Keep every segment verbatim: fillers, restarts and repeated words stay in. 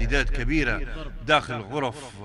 تعديدات كبيرة داخل الغرف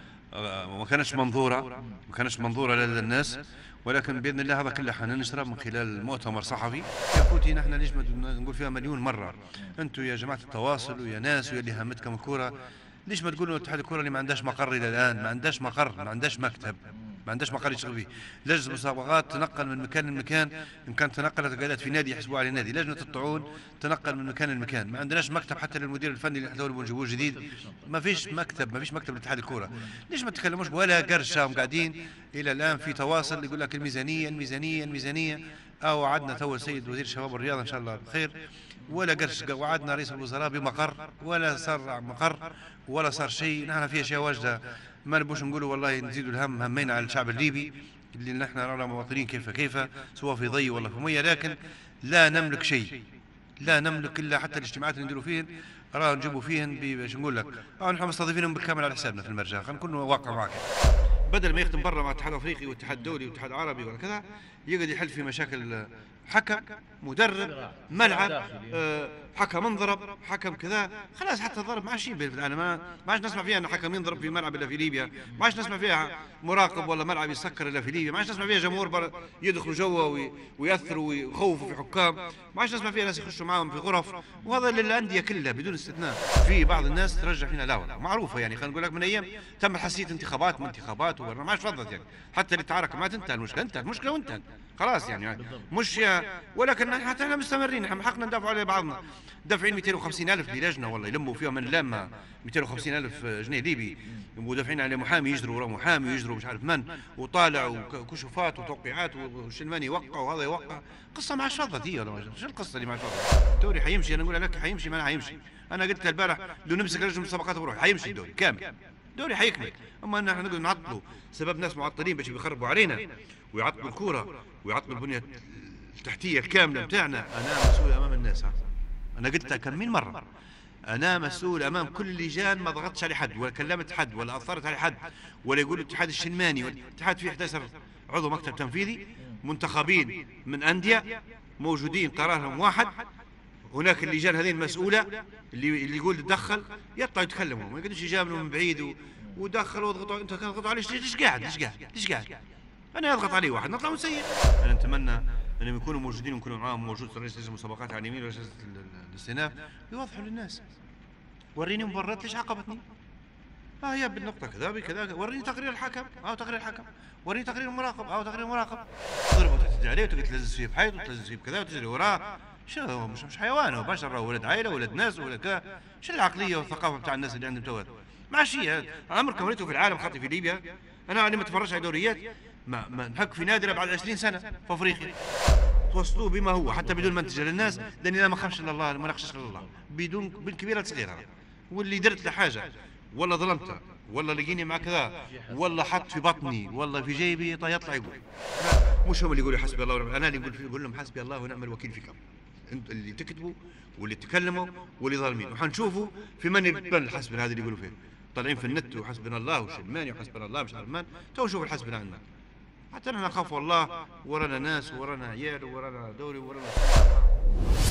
وما كانتش منظورة ما كانتش منظورة للناس، ولكن بإذن الله هذا كله حننشره من خلال مؤتمر صحفي. يا خوتي نحن ليش نقول فيها مليون مرة، أنتم يا جماعة التواصل ويا ناس ويا اللي هامتكم الكرة، ليش ما تقولوا اتحاد الكرة اللي ما عندهاش مقر إلى الآن، ما عندهاش مقر، ما عندهاش مكتب، ما عندهاش مقر يشتغل فيه. لجنة المسابقات تنقل من مكان لمكان، إن كانت تنقلت قالت في نادي يحسبوا على نادي. لجنة الطعون تنقل من مكان لمكان، ما عندناش مكتب حتى للمدير الفني اللي احنا نجيبوه جديد، ما فيش مكتب، ما فيش مكتب لاتحاد الكرة. ليش ما تكلموش ولا قرشة؟ هم قاعدين إلى الآن في تواصل يقول لك الميزانية الميزانية الميزانية، أو وعدنا تو السيد وزير الشباب والرياضة إن شاء الله بخير، ولا قرش. وعدنا رئيس الوزراء بمقر، ولا صار مقر ولا صار شيء. نحن في اشياء واجده، ما نبوش نقولوا والله نزيدوا الهم همين على الشعب الليبي اللي نحن رانا مواطنين كيف كيف، سواء في ضي ولا في ميه، لكن لا نملك شيء، لا نملك الا حتى الاجتماعات اللي نديروا فيهن راه نجيبوا فيهن باش نقول لك، اه نحن مستضيفينهم بالكامل على حسابنا في المرجع. خلينا نكون واقع معك، بدل ما يخدم برا مع الاتحاد الافريقي والاتحاد الدولي والاتحاد العربي ولا كذا، يقعد يحل في مشاكل حكم، مدرب، ملعب، آه، حكم انضرب، حكم كذا. خلاص حتى الضرب ما عادش ينبه في العالم، ما عادش نسمع فيها ان حكم ينضرب في ملعب الا في ليبيا، ما عادش نسمع فيها مراقب ولا ملعب يسكر الا في ليبيا، ما عادش نسمع فيها جمهور يدخلوا جوا ويأثروا ويخوفوا في حكام، ما عادش نسمع فيها ناس يخشوا معاهم في غرف، وهذا للانديه كلها بدون استثناء. في بعض الناس ترجع فينا لا معروفه، يعني خلينا نقول لك من ايام تم حساسيه انتخابات من انتخابات وما عادش فضلت، يعني حتى اللي تعارك ما تنتهي المشكله، انتهت المشكله وانتهت خلاص يعني مش يا، ولكن حتى احنا مستمرين، احنا حقنا ندافعوا على بعضنا. دافعين مئتين وخمسين ألف للجنه والله يلموا فيها من لامه مئتين وخمسين ألف جنيه ليبي، ودافعين على محامي يجروا وراه محامي ويجروا مش عارف من، وطالع وكشوفات وتوقيعات والشلماني يوقع وهذا يوقع. قصه ما عادش فضلت هي ولا شو القصه اللي ما عادش فضلت؟ الدوري حيمشي، انا نقول لك حيمشي، ما حيمشي. انا قلت البارح لو نمسك لجنه المسابقات وروح حيمشي الدوري كامل، الدوري حيكمل. اما ان احنا نقول نعطلوا سبب ناس معطلين باش يخربوا علينا ويعطلوا الكوره ويعطلوا البنيه التحتيه الكامله بتاعنا. انا مسؤول امام الناس، انا قلتها كم من مره، انا مسؤول امام كل اللجان، ما ضغطتش على حد ولا كلمت حد ولا اثرت على حد، ولا يقول الاتحاد الشلماني والاتحاد فيه احد عشر عضو مكتب تنفيذي منتخبين من انديه موجودين قرارهم واحد. هناك اللجان هذه المسؤوله اللي اللي يقول تدخل يطلعوا يتكلموا، ما يقدرش يجاملوا من بعيد و... ودخلوا واضغطوا. انت تضغط عليه ليش قاعد ليش قاعد ليش قاعد انا يضغط علي واحد نطلع ونسير. انا نتمنى انهم يكونوا موجودين ونكونوا معاهم، موجود رئيس لجنه المسابقات على اليمين ورئيس الاستئناف، يوضحوا للناس. وريني مبررات ليش عاقبتني، اه يا بالنقطه كذا بكذا، وريني تقرير الحكم، اه تقرير الحكم، وريني تقرير المراقب، اه تقرير المراقب. تضربه وتعتدي عليه وتقعد تلزز فيه بحيط وتلزز فيه بكذا وتجري وراه. شو مش مش حيوان، هو بشر، هو ولد عائله ولد ناس ولد كذا. شو العقليه والثقافه بتاع الناس اللي عندهم توات؟ ماشي هذا عمركم ريتوا في العالم، خاطي في ليبيا انا اللي ما اتفرجش على دوريات، ما, ما نحك في نادره بعد عشرين سنه في افريقيا توصلوه بما هو حتى بدون منتج للناس، لاني انا ما خافش الا الله، ما نخشش الا الله، بدون بالكبيره الصغيره. واللي درت له حاجه ولا ظلمته ولا لقيني مع كذا ولا حط في بطني ولا في جيبي طيب يطلع يقول، مش هم اللي يقولوا حسبي الله ونعم، انا اللي نقول نقول لهم حسبي الله ونعم الوكيل فيكم، انتم اللي تكتبوا واللي تكلموا واللي ظالمين. وحنشوفوا في من يقبل الحسبنا هذا اللي يقولوا فيه، طالعين في النت وحسبنا الله وشلماني وحسبنا الله مش عارف من، تو نشوف الحسبنا عندنا. حتى نحن نخاف والله، ورانا ناس ورانا عيال ورانا دوري ورانا